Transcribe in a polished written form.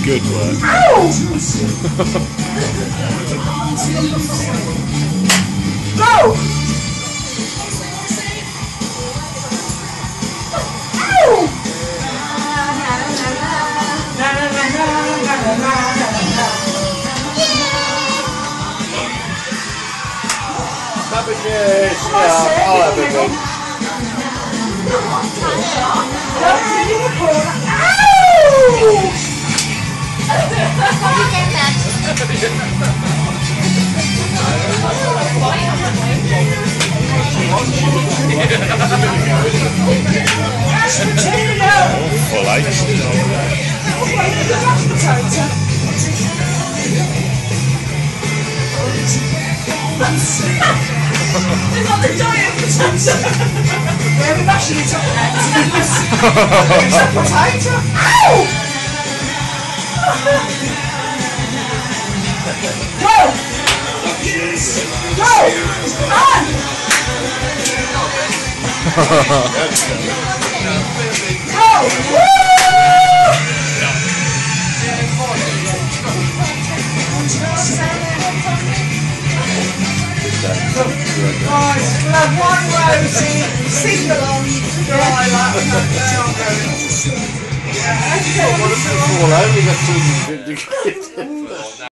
Good work. Ow! Go! Ow! Cabbages! Yeah, I'll have a bit. Full It's not the giant potato. We're mashing it up next. It's a potato. Ow! Go! Go! On! Go! Woo! Guys, we'll have one Rosie, sing along, dry like that. All over, you got 250 kids.